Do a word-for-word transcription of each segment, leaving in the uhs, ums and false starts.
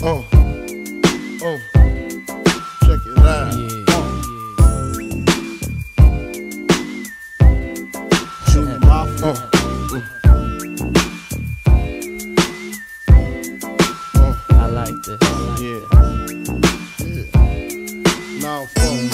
Uh, uh, check it out. Yeah. Uh. Shoot my mouth. Uh. I like this. Yeah. Yeah. Now, phone.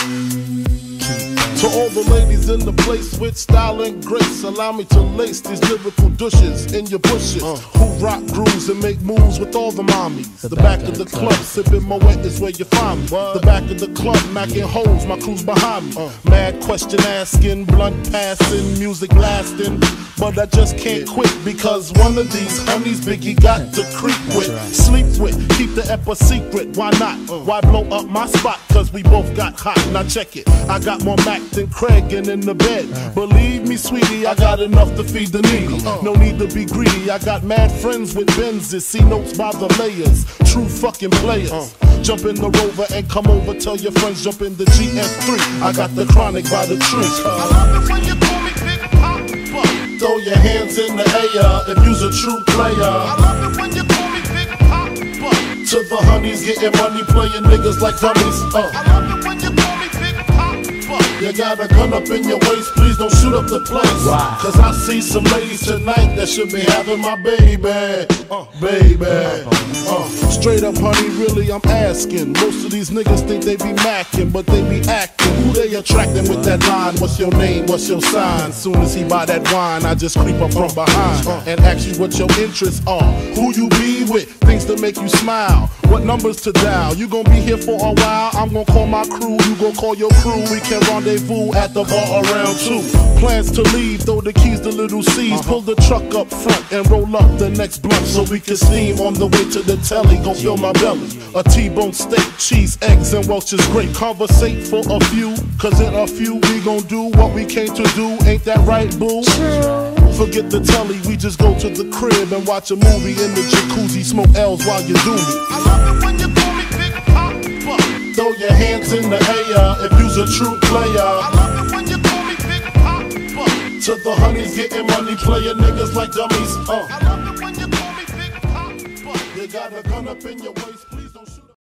To all the ladies in the place with style and grace, allow me to lace these lyrical douches in your bushes. Uh. Who rock grooves and make moves with all the mommies. The, the back, back of the, the club, club sipping Moet is where you find me. What? The back of the club, macking yeah. holes, my crew's behind me. Uh. Mad question asking, blunt passing, music lasting. But I just can't yeah. quit because one of these honeys Biggie got to creep with, right. sleep with, keep the ep a secret. Why not? Uh. Why blow up my spot? Cause we both got hot. Now check it. I got more Mac than Craig and in the bed. Uh. Believe me, sweetie, I got enough to feed the needy. Uh. No need to be greedy. I got mad friends with Benzes. See notes by the layers. True fucking players. Uh. Jump in the Rover and come over. Tell your friends jump in the G S three. I got the chronic by the tree. Uh. I love it when you call me Big Papa. Throw your hands in the air if you's a true player. I love it when you call me Big Papa. To the honeys getting money, playing niggas like dummies. Uh. I love it when you call me Big Papa. You got a gun up in your waist, please don't shoot up the place. Why? Cause I see some ladies tonight that should be having my baby. Uh, baby. Uh, straight up, honey, really, I'm asking. Most of these niggas think they be macking, but they be acting. Who they attracting with that line? What's your name? What's your sign? Soon as he buy that wine, I just creep up from behind and ask you what your interests are. Who you be with? Things to make you smile. What numbers to dial? You gon' be here for a while. I'm gon' call my crew. You gon' call your crew. We can rendezvous at the bar around two. Plans to leave, throw the keys to little C's. Uh-huh. Pull the truck up front and roll up the next blunt so we can steam on the way to the telly. Gon' fill my belly. A T-bone steak, cheese, eggs, and Welch's grape. Conversate for a few, cause in a few we gon' do what we came to do. Ain't that right, boo? Forget the telly, we just go to the crib and watch a movie in the jacuzzi. Smoke L's while you do me. I love it when you call me Big Papa. Throw your hands in the air if you's a true player. I love it when you call me Big Papa. To the honeys getting money, playing niggas like dummies. Uh. I love it when you call me Big Papa. You got a gun up in your waist.